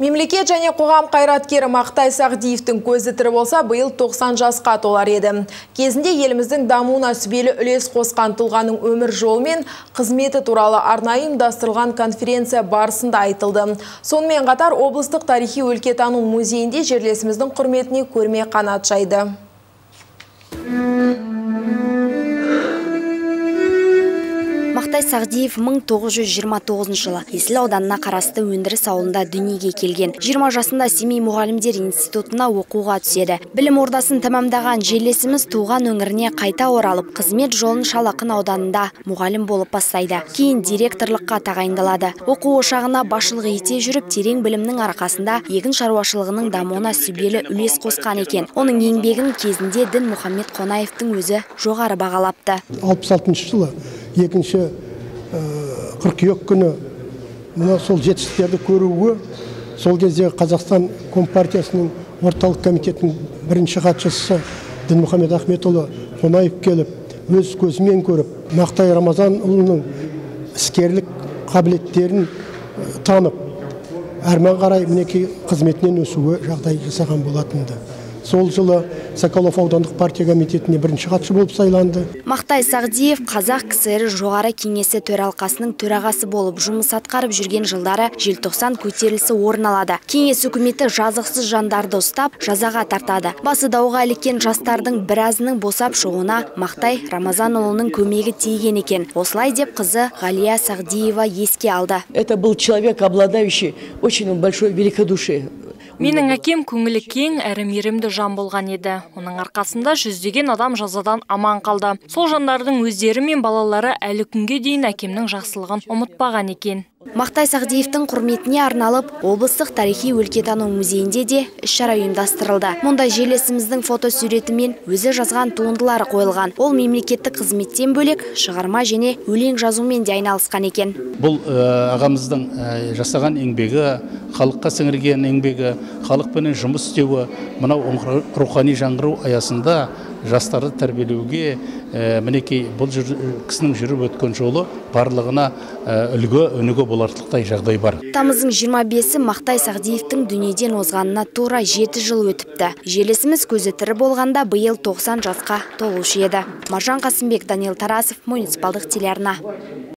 Мемлекет және қоғам қайраткері Мақтай Сағдиевтің көзі тірі болса, биыл 90 жасқа толар еді. Кезінде еліміздің дамуына сүбелі үлес қосқан тұлғаның өмір жолы мен қызметі туралы арнайы ұйымдастырылған конференция барысында айтылды. Сонымен қатар облыстық тарихи өлкетану музейінде жерлесіміздің құрметіне көрме қанат жайды. Мақтай Сағдиев 1929 жылы Есіл ауданына қарасты өндіріс ауылында дүниеге келген. 20 жасында Семей мұғалімдер институтына оқуға түседі. Білім ордасын тамамдаған жерлесіміз туған өңіріне қайта оралып, қызмет жолын Шалақын ауданында мұғалім болып бастайды. Кейін директорлыққа тағайындалады. Оқу ошағына басшылық ете жүріп, терең білімнің арқасында егін шаруашылығының дамуына сүбелі үлес қосқан екен. Оның еңбегін кезінде Дінмұхаммед Қонаевтың өзі жоғары бағалапты. 66 жылы екінші қыркүйек күні сол жетістіктерді көруге сол кезде Қазақстан Компартиясының орталық комитетінің бірінші хатшысы Дінмұхаммед Ахметұлы Қонаев келіп, өз көзімен көріп, Мақтай Рамазанұлының іскерлік қабілеттерін танып, әрмен қарай мінекей қызметінен өсуге жағдай жасаған болатынды. Сол жылы Соколов аудандық партия комитетіне бірінші хатшы болып сайланды. Мақтай Сағдиев Қазақ КСР жоғары кеңесі төралқасының төрағасы болып жұмыс атқарып жүрген жылдары желтоқсан көтерілісі орын алады. Кеңес үкіметі жазықсыз жандарды ұстап, жазаға тартады. Басы дауға іліккен жастардың біразының босап шығуына Мақтай Рамазанұлының көмегі тиген екен. Осылай деп қызы Ғалия Сағдиева еске алды. Это был человек, обладающий очень большой великодушием. Менің әкем көңілі кең, әрі мейірімді жан болған еді. Оның арқасында жүздеген адам жазадан аман қалды. Сол жандардың өздері мен балалары әлі күнге дейін әкемнің жақсылығын ұмытпаған екен. Мақтай Сағдиевтің құрметіне арналып, облыстық тарихи өлкетану музейінде де іс-шара ұйымдастырылды. Мұнда жерлесіміздің фотосуреті мен өзі жазған туындылары қойылған. Ол мемлекеттік қызметтен бөлек шығарма және өлең жазумен де айналысқан екен. Бұл ағамыздың жасаған еңбегі, халыққа сіңірген еңбегі, халықпенен жұмыс істеуі, мынау рухани жаңғыру аясында жастарды тәрбиелеуге, мінекей бұл кісінің жүріп өткен жолы барлығына үлгі өнеге боларлықтай жағдай бар. Тамыздың 25-і Мақтай Сағдиевтің дүниеден озғанына тура 7 жыл өтіпті. Жерлесіміз көзі тірі болғанда биыл 90 жасқа толушы еді. Маржан Қасымбек, Даниил Тарасов, муниципалдық телеарна.